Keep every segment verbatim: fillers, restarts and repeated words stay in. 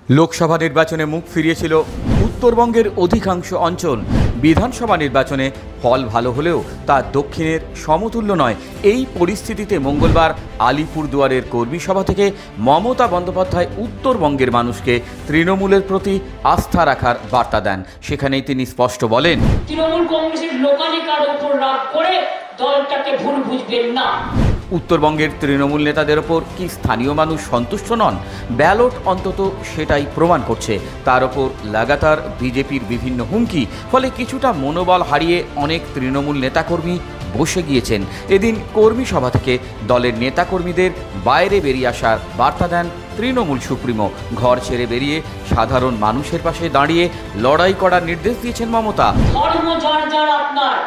লোকসভা নির্বাচনে মুখ ফিরিয়েছিল উত্তরবঙ্গের অধিকাংশ অঞ্চল। বিধানসভা নির্বাচনে ফল ভালো হলেও তা দক্ষিণের সমতুল্য নয়। এই পরিস্থিতিতে মঙ্গলবার আলিপুরদুয়ারের কর্মী সভা থেকে মমতা বন্দ্যোপাধ্যায় উত্তরবঙ্গের মানুষকে তৃণমূলের প্রতি আস্থা রাখার বার্তা দেন। সেখানেই তিনি স্পষ্ট বলেন, তৃণমূল কংগ্রেসের লোকালিকার উপর রাগ করে দলটাকে ভুল বুঝবেন না। উত্তরবঙ্গের তৃণমূল নেতাদের ওপর কি স্থানীয় মানুষ সন্তুষ্ট নন? ব্যালট অন্তত সেটাই প্রমাণ করছে। তার ওপর লাগাতার বিজেপির বিভিন্ন হুমকি, ফলে কিছুটা মনোবল হারিয়ে অনেক তৃণমূল নেতাকর্মী বসে গিয়েছেন। এদিন কর্মী সভা থেকে দলের নেতাকর্মীদের বাইরে বেরিয়ে আসার বার্তা দেন তৃণমূল সুপ্রিমো। ঘর ছেড়ে বেরিয়ে সাধারণ মানুষের পাশে দাঁড়িয়ে লড়াই করার নির্দেশ দিয়েছেন মমতা। ধর্ম যার যার আপনার,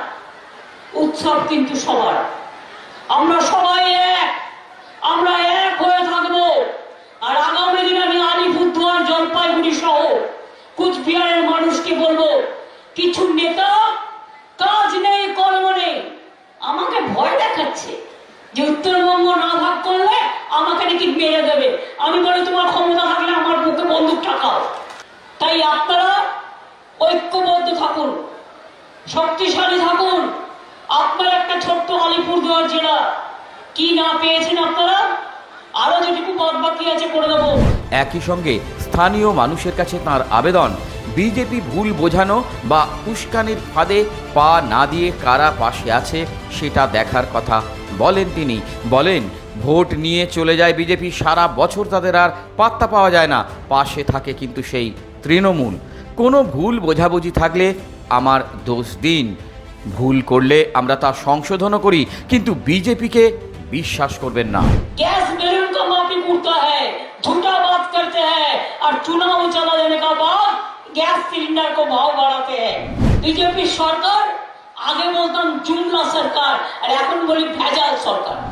উৎসব কিন্তু সবার। আমরা সবাই এক, আমরা এক হয়ে থাকবো। আর আগামী দিন আমি আলিপুরদুয়ার, জলপাইগুড়ি সহ কুচবিহারের মানুষকে বলবো, কিছু নেতা কাজ নেই, কর্ম নেই, আমাকে ভয় দেখাচ্ছে যে উত্তরবঙ্গ না ভাগ করলে আমাকে নাকি মেরে দেবে। আমি বলি, তোমার ক্ষমতা থাকলে আমার বুকে বন্দুক ঠাকাও। তাই আপনারা ঐক্যবদ্ধ থাকুন, শক্তিশালী থাকুন। আপনার একটা ছোট্ট আলিপুরদুয়ার জেলা, কি না পেয়েছেন আপনারা, আরো যেটুকু বাদ বাকি আছে করে দেবো। একই সঙ্গে স্থানীয় মানুষের কাছে তাঁর আবেদন, বিজেপি ভুল বোঝানো বা উস্কানির ফাঁদে পা না দিয়ে কারা পাশে আছে সেটা দেখার কথা বলেন তিনি। বলেন, ভোট নিয়ে চলে যায় বিজেপি, সারা বছর তাদের আর পাত্তা পাওয়া যায় না, পাশে থাকে কিন্তু সেই তৃণমূল। কোনো ভুল বোঝাবুঝি থাকলে আমার দোষ দিন, ভুল করলে আমরা তা সংশোধনও করি, কিন্তু বিজেপিকে বিশ্বাস করবেন না। গ্যাস বেলুন को माफी पूछता है, झूठा बात करते हैं और चुनाव चला जाने का बाद गैस सिलेंडर को भाव बढ़ाते हैं। बीजेपी सरकार, आगे बोलताम जुमला सरकार और এখন বলি ভেজাল সরকার।